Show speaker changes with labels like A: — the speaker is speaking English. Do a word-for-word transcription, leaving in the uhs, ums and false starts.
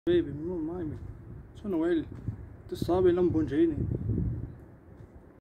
A: Baby, mamma mia, sono quelli. Tu stavi Lamborghini.